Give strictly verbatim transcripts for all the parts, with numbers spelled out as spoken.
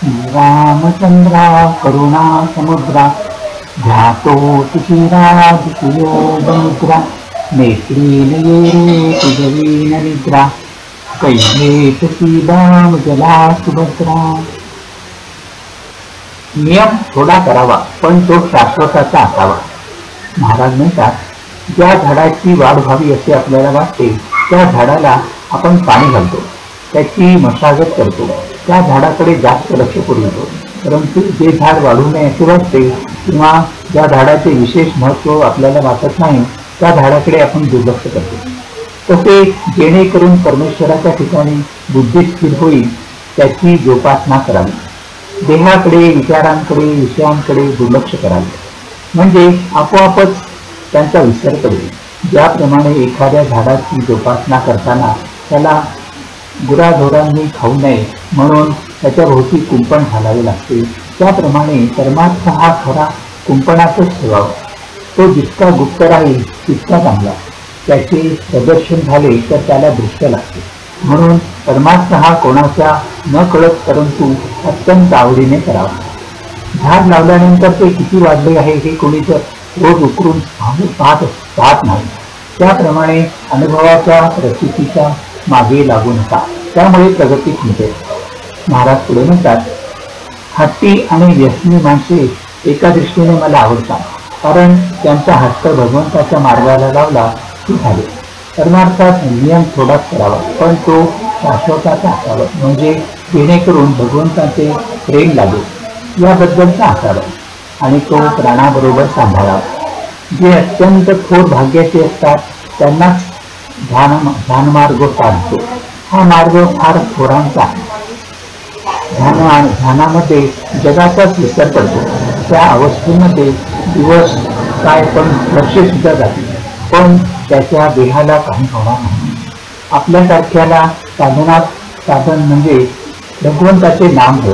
रामचंद्रा करुणा समुद्रा ध्यातो तुषीरादियोगमुद्रा नेत्रीनये तुझवीन निद्रा कैलेत सीबाम जला सुभद्रा. नियम थोडा करावा पण तो शाश्वताचा असावा. महाराज म्हणतात, ज्या झाडाची वाढ व्हावी असे आपल्याला वाटते त्या झाडाला आपण पाणी घालतो, त्याची मशागत करतो, त्या झाडाकडे जास्त लक्ष पुरवतो. परंतु जे झाड वाढू नये असे वाटते किंवा ज्या झाडाचे विशेष महत्त्व आपल्याला वाटत नाही त्या झाडाकडे आपण दुर्लक्ष करतो. तसे जेणेकरून परमेश्वराच्या ठिकाणी बुद्धी स्थिर होईल त्याची जोपासना करावी. देहाकडे, विचारांकडे, विषयांकडे दुर्लक्ष करावे म्हणजे आपोआपच त्यांचा विसर पडेल. ज्याप्रमाणे एखाद्या झाडाची जोपासना करताना त्याला गुराढोरांनी खाऊ नये म्हणून त्याच्या भोवती कुंपण घालावे लागते, त्याप्रमाणे परमार्थ हा खरा कुंपणातच ठेवावा. तो जितका गुप्त राहील तितका चांगला. त्याचे प्रदर्शन झाले तर त्याला दृष्ट लागते. म्हणून परमार्थ हा कोणाचा न कळत परंतु अत्यंत आवडीने करावा. झाड लावल्यानंतर ते किती वाढले आहे हे कोणी जर रोज उकरून पाहत पाहत नाही, त्याप्रमाणे अनुभवाच्या प्रचितीच्या मागे लागू नका, त्यामुळे प्रगती मिळते. महाराज पुढे म्हणतात, हट्टी आणि व्यसनी माणसे एका दृष्टीने मला आवडतात, कारण त्यांचा हट्ट भगवंताच्या मार्गाला लावला की झाले. परमार्थात नियम थोडाच करावा पण तो शाश्वताचा असावा, म्हणजे जेणेकरून भगवंताचे प्रेम लागेल याबद्दलचा असावा आणि तो प्राणाबरोबर सांभाळावा. जे अत्यंत थोर भाग्याचे असतात त्यांनाच ध्यान ध्यानमार्ग साधतो. हा मार्ग फार थोरांचा आहे. ध्यान ध्यानामध्ये जगाचाच विसर पडतो. त्या अवस्थेमध्ये दिवस काय पण वर्षे सुद्धा जातील पण त्याच्या देहाला काही होणार नाही. आपल्यासारख्याला साधनात साधन म्हणजे भगवंताचे नाम होय,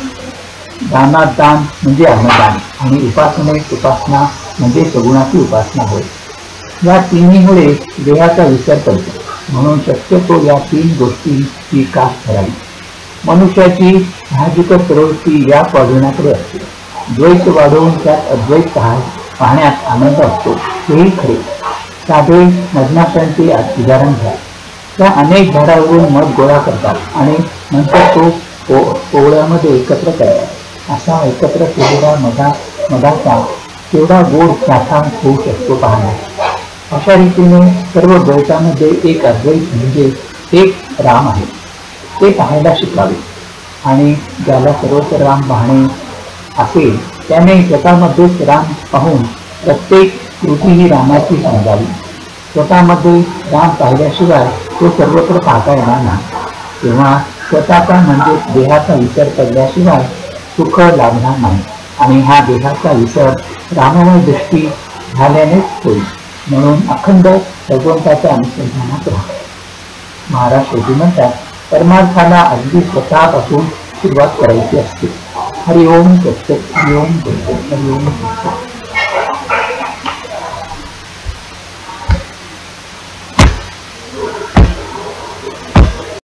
दानात दान म्हणजे अन्नदान आणि उपासनेत उपासना म्हणजे सगुणाची उपासना होय. या तिन्हीमुळे देहाचा विसर पडतो. म्हणून शक्यतो या तीन गोष्टींची कास करावी. मनुष्याची साहजिक प्रवृत्ती या वाढवण्याकडे असते. द्वैत वाढवून त्यात अद्वैत पाहण्यात आनंद असतो हेही खरे. साधे मधमाशांचे उदाहरण घ्या. त्या अनेक झाडावरून मध गोळा करतात आणि नंतर तो पो पोवळ्यामध्ये एकत्र करतात. असा एकत्र केलेला मधा मधाचा तेवढा गोड साठा होऊ शकतो पाहण्यात. अशा रीतीने सर्व द्वैतामध्ये एक अद्वैत म्हणजे एक राम आहे ते पाहायला शिकावे. आणि ज्याला सर्वत्र राम पाहणे असेल त्याने स्वतःमध्येच राम पाहून प्रत्येक कृती ही रामाची समजावी. स्वतःमध्ये राम पाहिल्याशिवाय तो सर्वत्र पाहता येणार नाही. तेव्हा स्वतःचा म्हणजे देहाचा विसर पडल्याशिवाय सुख लाभणार नाही आणि हा देहाचा विसर राममय दृष्टी झाल्यानेच होईल. म्हणून अखंड भगवंताच्या अनुसंधानात राहा. महाराज शेवटी म्हणतात, परमार्थाला अगदी स्वतःपासून सुरुवात करायची असते. हरिओम तत्सत, हरिओम तत्सत, हरिओम तत्सत.